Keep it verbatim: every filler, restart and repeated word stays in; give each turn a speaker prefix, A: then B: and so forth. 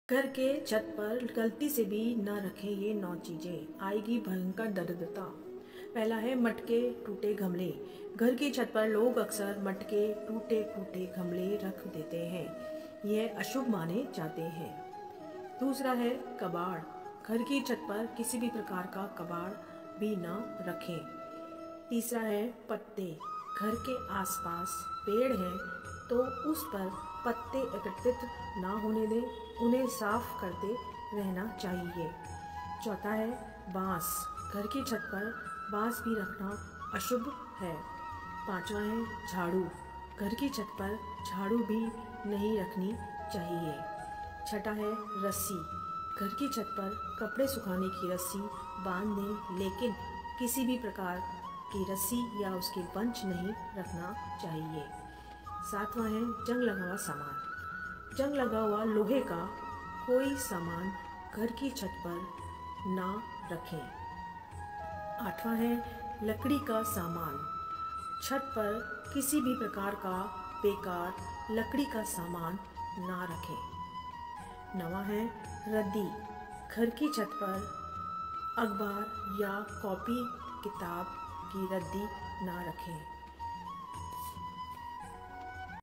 A: घर के छत पर गलती से भी न रखें ये नौ चीजें, आएगी भयंकर दरिद्रता। पहला है मटके टूटे गमले। घर की छत पर लोग अक्सर मटके टूटे फूटे गमले रख देते हैं, यह अशुभ माने जाते हैं। दूसरा है कबाड़। घर की छत पर किसी भी प्रकार का कबाड़ भी न रखें। तीसरा है पत्ते। घर के आसपास पेड़ हैं तो उस पर पत्ते एकत्रित ना होने दें, उन्हें साफ करते रहना चाहिए। चौथा है बांस। घर की छत पर बांस भी रखना अशुभ है। पांचवा है झाड़ू। घर की छत पर झाड़ू भी नहीं रखनी चाहिए। छठा है रस्सी। घर की छत पर कपड़े सुखाने की रस्सी बांध दें, लेकिन किसी भी प्रकार की रस्सी या उसके बंच नहीं रखना चाहिए। सातवां है जंग लगा हुआ सामान। जंग लगा हुआ लोहे का कोई सामान घर की छत पर ना रखें। आठवां है लकड़ी का सामान। छत पर किसी भी प्रकार का बेकार लकड़ी का सामान ना रखें। नवा है रद्दी। घर की छत पर अखबार या कॉपी किताब की रद्दी ना रखें।